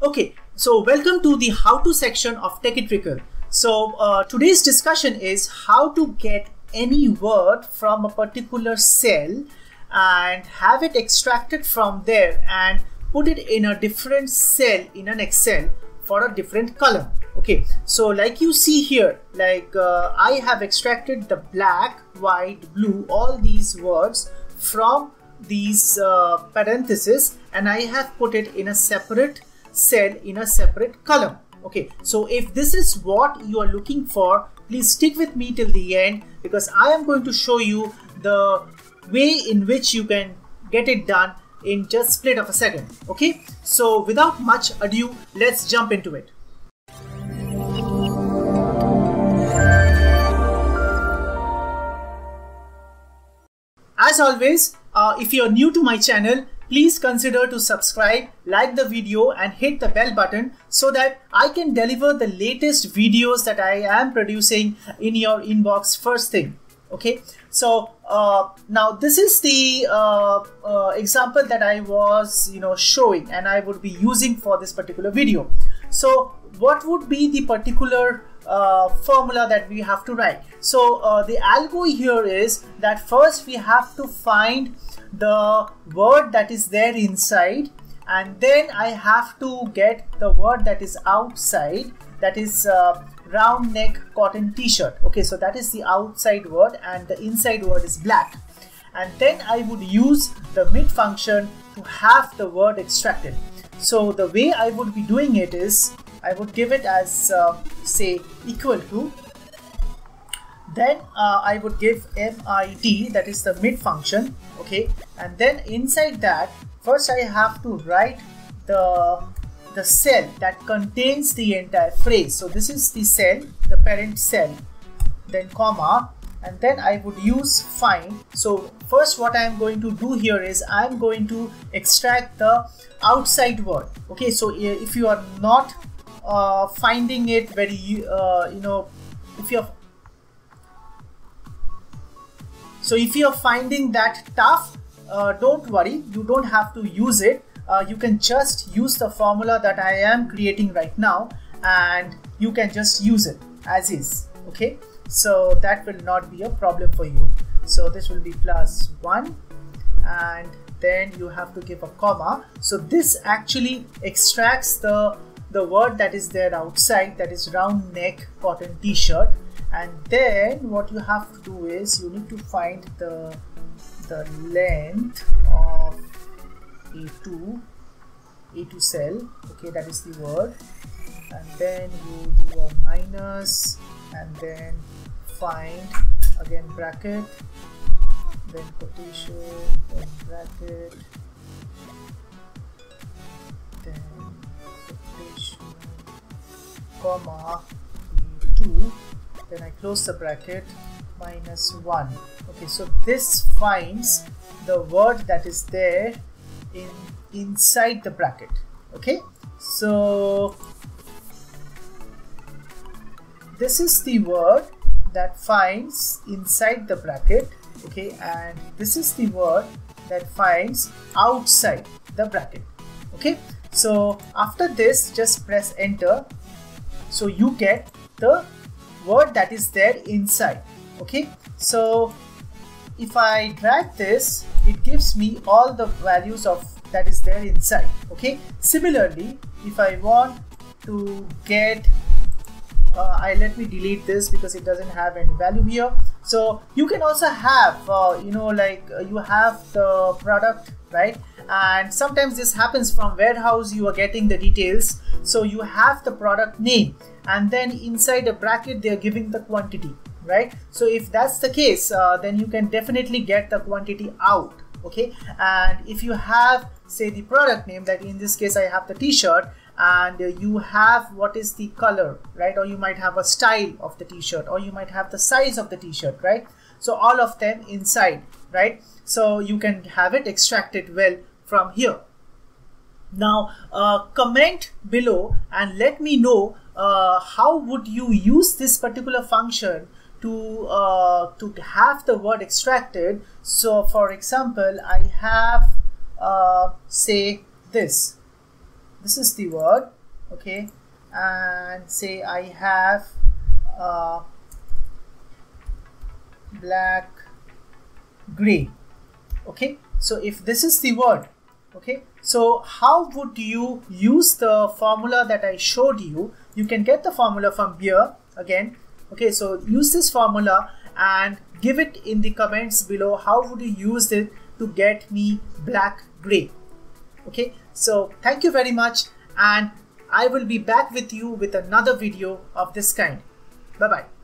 Okay, so welcome to the how to section of TechieTricker. So today's discussion is how to get any word from a particular cell and have it extracted from there and put it in a different cell in an Excel for a different column. Okay, so like you see here, like I have extracted the black, white, blue, all these words from these parentheses, and I have put it in a separate cell in a separate column. Okay, so if this is what you are looking for, please stick with me till the end, because I am going to show you the way in which you can get it done in just split of a second. Okay, so without much ado, let's jump into it. As always, if you are new to my channel, please consider to subscribe, like the video and hit the bell button so that I can deliver the latest videos that I am producing in your inbox first thing. Okay, so now this is the example that I was showing and I would be using for this particular video. So what would be the particular formula that we have to write? So the algo here is that first we have to find the word that is there inside, and then I have to get the word that is outside, that is round neck cotton t-shirt. Okay, so that is the outside word and the inside word is black, and then I would use the mid function to have the word extracted. So the way I would be doing it is I would give it as say equal to, then I would give mid, that is the mid function. Okay, and then inside that first I have to write the cell that contains the entire phrase. So this is the cell, the parent cell, then comma, and then I would use find. So first what I am going to do here is I am going to extract the outside word. Okay, so if you are not finding it very if you're finding that tough, don't worry, you don't have to use it. You can just use the formula that I am creating right now and you can just use it as is. Okay, so that will not be a problem for you. So this will be +1 and then you have to give a comma. So this actually extracts the word that is there outside, that is round neck cotton t-shirt, and then what you have to do is you need to find the length of A2 cell. Okay, that is the word, and then you do a minus and then find again bracket, then quotation, then bracket, then quotation, comma, A2, then I close the bracket, -1. Okay, so this finds the word that is there inside the bracket. Okay, so this is the word that finds inside the bracket. Okay, and this is the word that finds outside the bracket. Okay, so after this just press enter, so you get the word that is there inside. Okay, so if I drag this, it gives me all the values of that is there inside. Okay, similarly if I want to get let me delete this because it doesn't have any value here. So you can also have you have the product, right, and sometimes this happens from warehouse, you are getting the details, so you have the product name and then inside a bracket they are giving the quantity, right? So if that's the case, then you can definitely get the quantity out. Okay, and if you have say the product name, that in this case I have the t-shirt, and you have what is the color, right, or you might have a style of the t-shirt, or you might have the size of the t-shirt, right? So all of them inside, right? So you can have it extracted well from here. Now comment below and let me know how would you use this particular function to have the word extracted. So for example, I have say this, this is the word, okay, and say I have black, gray. Okay, so if this is the word, okay, so how would you use the formula that I showed you? You can get the formula from here again. Okay, so use this formula and give it in the comments below. How would you use it to get me black, gray? Okay, so thank you very much, and I will be back with you with another video of this kind. Bye bye.